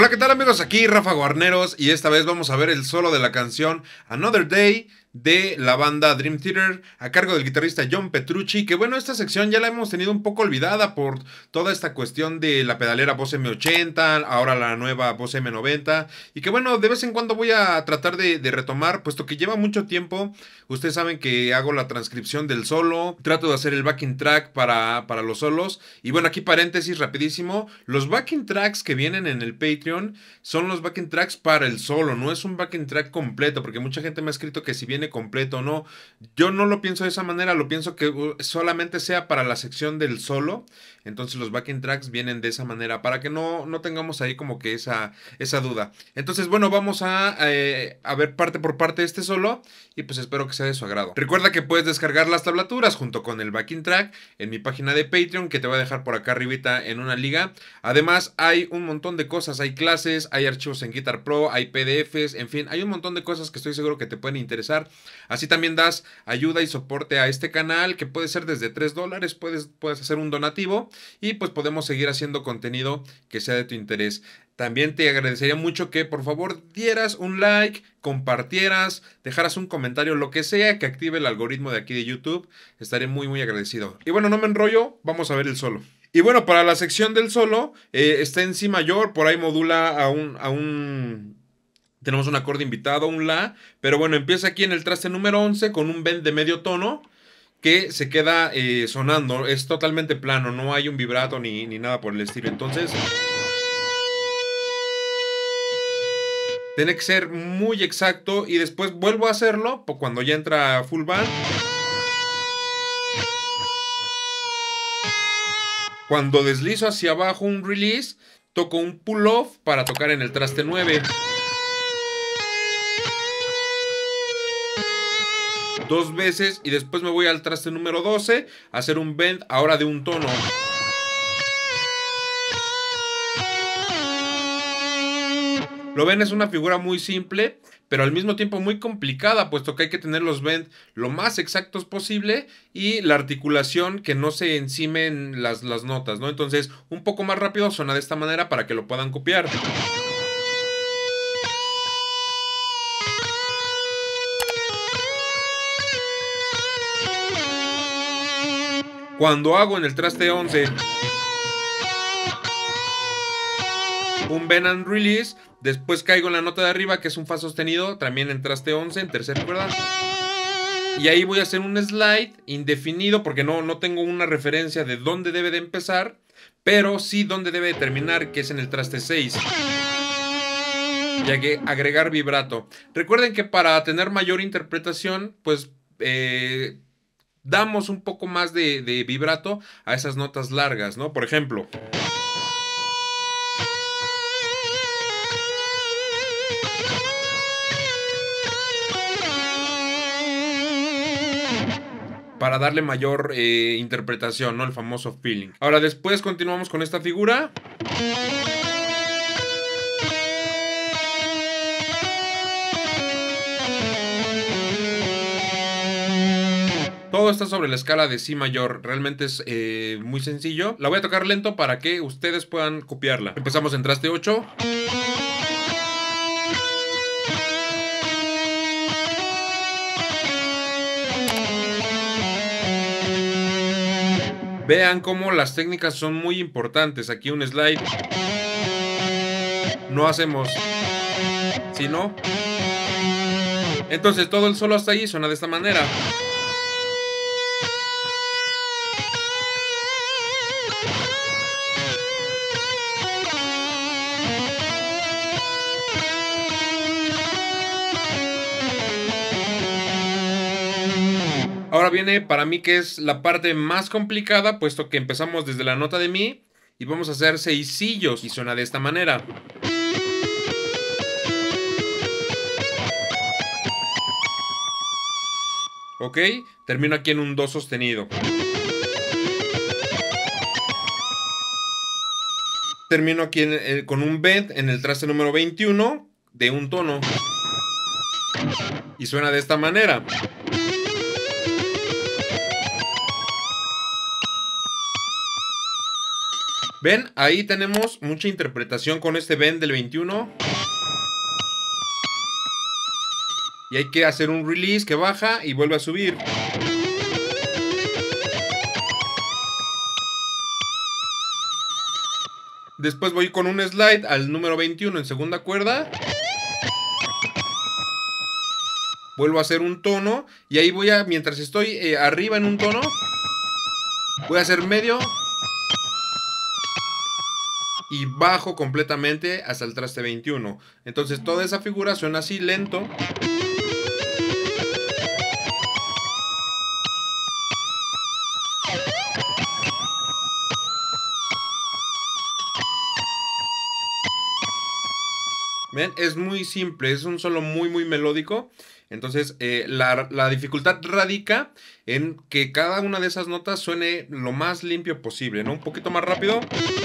Hola, ¿qué tal amigos? Aquí Rafa Guarneros y esta vez vamos a ver el solo de la canción Another Day de la banda Dream Theater a cargo del guitarrista John Petrucci, que bueno, esta sección ya la hemos tenido un poco olvidada por toda esta cuestión de la pedalera Boss M80, ahora la nueva Boss M90, y que bueno, de vez en cuando voy a tratar de retomar, puesto que lleva mucho tiempo. Ustedes saben que hago la transcripción del solo, trato de hacer el backing track para los solos, y bueno, aquí paréntesis rapidísimo, los backing tracks que vienen en el Patreon son los backing tracks para el solo, no es un backing track completo, porque mucha gente me ha escrito que si viene completo o no. Yo no lo pienso de esa manera, lo pienso que solamente sea para la sección del solo. Entonces los backing tracks vienen de esa manera, para que no tengamos ahí como que esa duda. Entonces bueno, vamos a ver parte por parte este solo, y pues espero que sea de su agrado. Recuerda que puedes descargar las tablaturas junto con el backing track en mi página de Patreon, que te voy a dejar por acá arribita en una liga. Además hay un montón de cosas, hay clases, hay archivos en Guitar Pro, hay PDFs, en fin, hay un montón de cosas que estoy seguro que te pueden interesar. Así también das ayuda y soporte a este canal, que puede ser desde $3, puedes hacer un donativo y pues podemos seguir haciendo contenido que sea de tu interés. También te agradecería mucho que por favor dieras un like, compartieras, dejaras un comentario, lo que sea que active el algoritmo de aquí de YouTube. Estaré muy agradecido. Y bueno, no me enrollo, vamos a ver el solo. Y bueno, para la sección del solo, está en Si mayor, por ahí modula tenemos un acorde invitado, un La, pero bueno, empieza aquí en el traste número 11 con un bend de medio tono que se queda sonando, es totalmente plano, no hay un vibrato ni nada por el estilo. Entonces tiene que ser muy exacto, y después vuelvo a hacerlo cuando ya entra full band. Cuando deslizo hacia abajo un release, toco un pull off para tocar en el traste 9. Dos veces, y después me voy al traste número 12 a hacer un bend ahora de un tono. Lo ven, es una figura muy simple, pero al mismo tiempo muy complicada, puesto que hay que tener los bends lo más exactos posible y la articulación que no se encimen las notas, ¿no? Entonces, un poco más rápido suena de esta manera para que lo puedan copiar. Cuando hago en el traste 11 un bend and release, después caigo en la nota de arriba, que es un fa sostenido, también en traste 11, en tercera cuerda, y ahí voy a hacer un slide indefinido, porque no tengo una referencia de dónde debe de empezar, pero sí dónde debe de terminar, que es en el traste 6. Y hay que agregar vibrato. Recuerden que para tener mayor interpretación, pues damos un poco más de vibrato a esas notas largas, ¿no? Por ejemplo, para darle mayor interpretación, ¿no? El famoso feeling. Ahora después continuamos con esta figura. Todo está sobre la escala de Si mayor, realmente es muy sencillo. La voy a tocar lento para que ustedes puedan copiarla. Empezamos en traste 8. Vean cómo las técnicas son muy importantes. Aquí un slide. No hacemos, sino. Entonces todo el solo hasta ahí suena de esta manera. Ahora viene para mí que es la parte más complicada, puesto que empezamos desde la nota de Mi y vamos a hacer seisillos, y suena de esta manera. Ok, termino aquí en un Do sostenido. Termino aquí con un bend en el traste número 21 de un tono. Y suena de esta manera. Ven, ahí tenemos mucha interpretación con este bend del 21. Y hay que hacer un release que baja y vuelve a subir. Después voy con un slide al número 21 en segunda cuerda. Vuelvo a hacer un tono. Y ahí voy a, mientras estoy arriba en un tono, voy a hacer medio. Y bajo completamente hasta el traste 21. Entonces toda esa figura suena así lento. ¿Ven? Es muy simple, es un solo muy melódico. Entonces la dificultad radica en que cada una de esas notas suene lo más limpio posible, ¿no? Un poquito más rápido.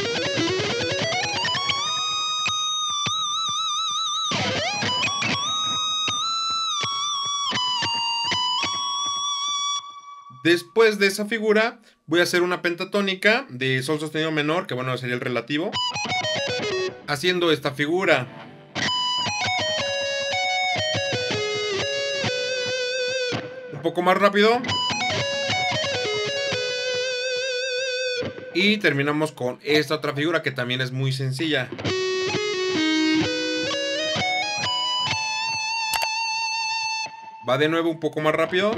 Después de esa figura voy a hacer una pentatónica de sol sostenido menor, que bueno, sería el relativo, haciendo esta figura. Un poco más rápido. Y terminamos con esta otra figura que también es muy sencilla. Va de nuevo un poco más rápido.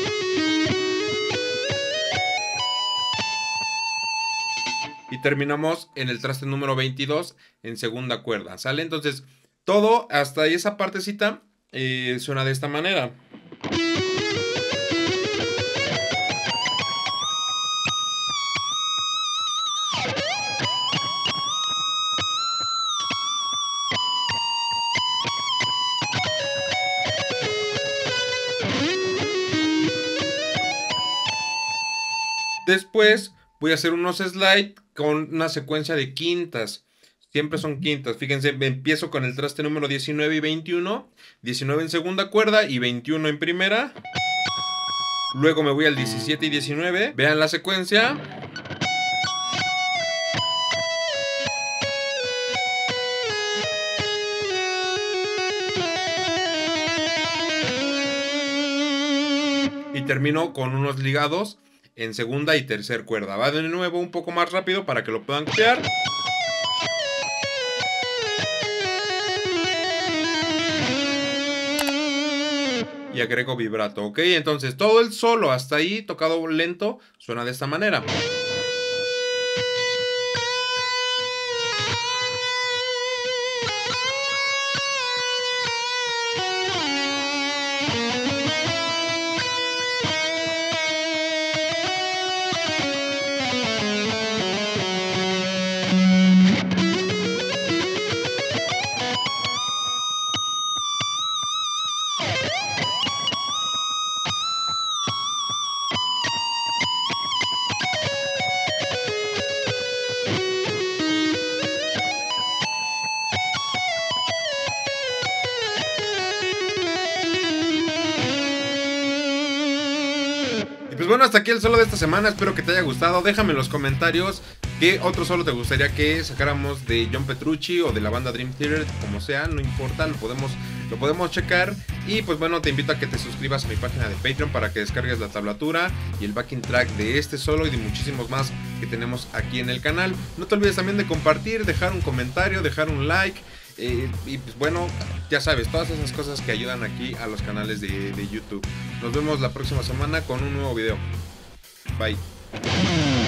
Y terminamos en el traste número 22 en segunda cuerda, ¿sale? Entonces, todo hasta esa partecita suena de esta manera. Después voy a hacer unos slides con una secuencia de quintas. Siempre son quintas. Fíjense, empiezo con el traste número 19 y 21. 19 en segunda cuerda y 21 en primera. Luego me voy al 17 y 19. Vean la secuencia. Y termino con unos ligados en segunda y tercer cuerda. Va de nuevo un poco más rápido para que lo puedan copiar. Y agrego vibrato, ¿ok? Entonces todo el solo hasta ahí, tocado lento, suena de esta manera. Y pues bueno, hasta aquí el solo de esta semana. Espero que te haya gustado. Déjame en los comentarios qué otro solo te gustaría que sacáramos de John Petrucci o de la banda Dream Theater, como sea, no importa, lo podemos checar. Y pues bueno, te invito a que te suscribas a mi página de Patreon para que descargues la tablatura y el backing track de este solo y de muchísimos más que tenemos aquí en el canal. No te olvides también de compartir, dejar un comentario, dejar un like. Y pues bueno, ya sabes, todas esas cosas que ayudan aquí a los canales de YouTube. Nos vemos la próxima semana con un nuevo video. Bye.